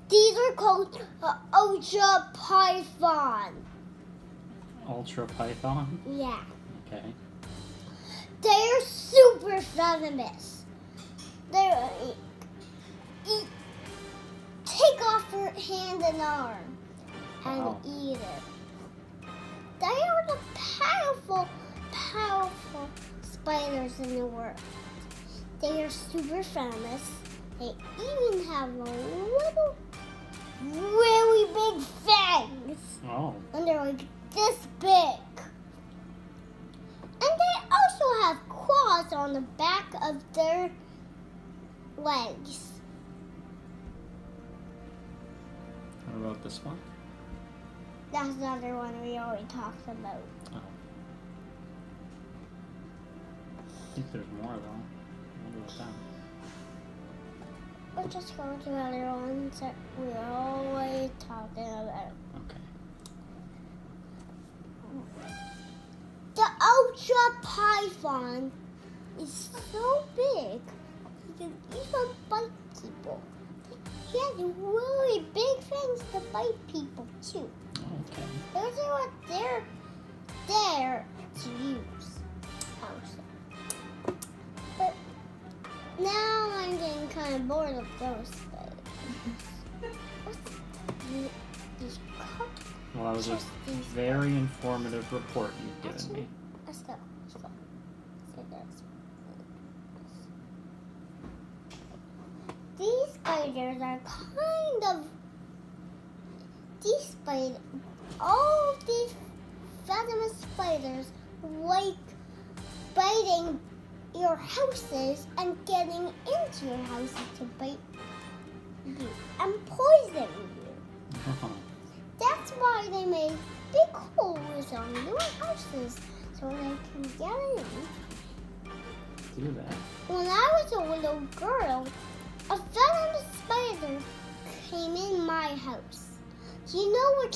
These are called ultra python. Ultra python? Yeah. Okay. They're super venomous. They take off your hand and arm and Wow. eat it. They are the powerful spiders in the world. They are super venomous. They even have really big fangs. Oh. And they're like this big. And they also have claws on the back of their legs. What about this one? That's another one we already talked about. Oh. I think there's more though. What about that? We'll just go to other ones that we're always talking about. Okay. The ultra python is so big, he can even bite people. He has really big fangs to bite people too. Okay. Those are what they're there to use also. But now I'm getting kind of bored of those spiders. What's these cups? Well, that was a Just these very informative report you've given me. Let's go. Say this. These spiders are kind of all these venomous spiders like biting your houses and getting into your houses to bite you and poison you. That's why they made big holes on your houses so they can get in. Do that. When I was a little girl, a venomous spider came in my house. Do you know which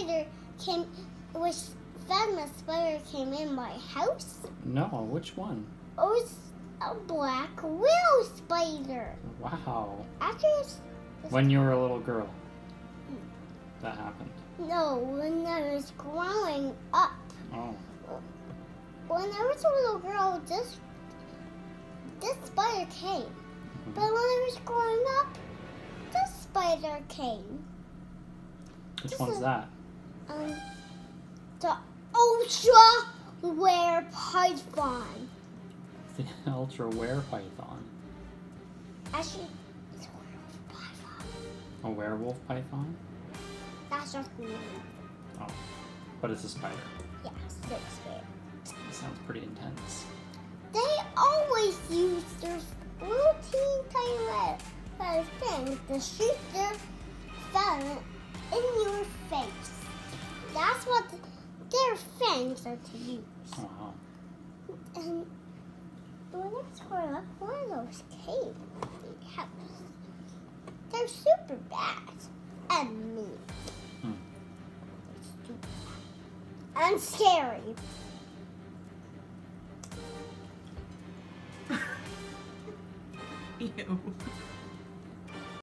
venomous spider came in my house? No, which one? It was a black willow spider. Wow. Actually, When you were a little girl, that happened. no, when I was growing up. Oh. When I was a little girl, this spider came. But when I was growing up, this spider came. Which one's that? The ultra rare python. The ultra rare python. Actually, it's a werewolf python. A werewolf python? That's just the name. Oh. But it's a spider. Yeah, 6 feet. That sounds pretty intense. They always use their little teeny tiny red things to shoot their venom in your face. That's what their fangs are to use. Wow. And when I tore up, one of those came in the house. They're super bad and mean. Stupid. And scary. Ew.